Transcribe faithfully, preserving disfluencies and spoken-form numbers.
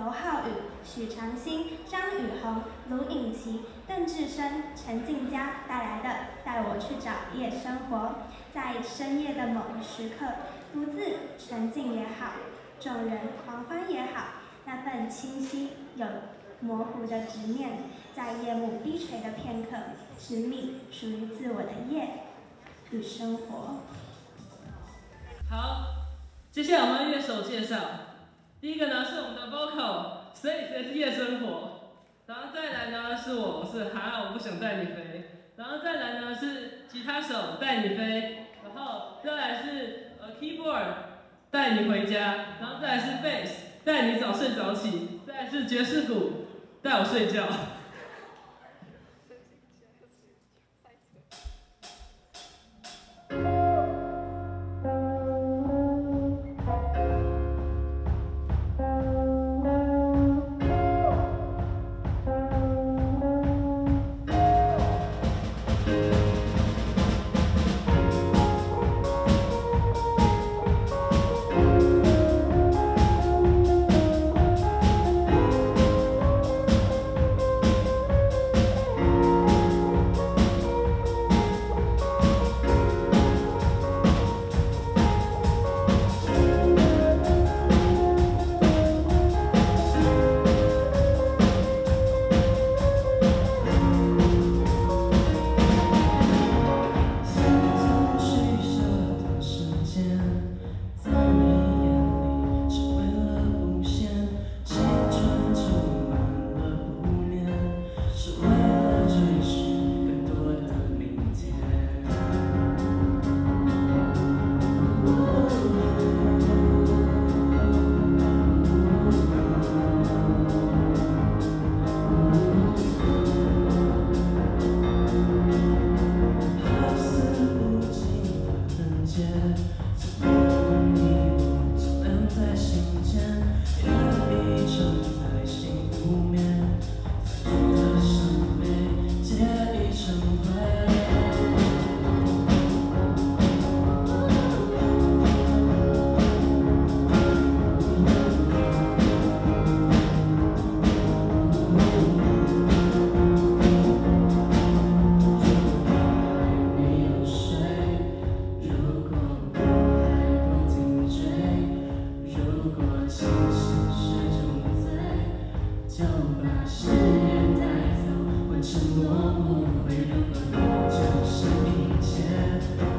侯浩宇、许长兴、张宇宏、卢颖琪、邓志生、陈静佳带来的《带我去找夜生活》。在深夜的某个时刻，独自沉静也好，众人狂欢也好，那份清晰有模糊的执念，在夜幕低垂的片刻，寻觅属于自我的夜与生活。 好，接下来我们乐手介绍，第一个呢是我们的 vocal， 所以这是夜生活，然后再来呢是我，我是哈，我不想带你飞，然后再来呢是吉他手带你飞，然后再来是呃 keyboard 带你回家，然后再来是 bass 带你早睡早起，再来是爵士鼓带我睡觉。 承诺不会任何的就是一切。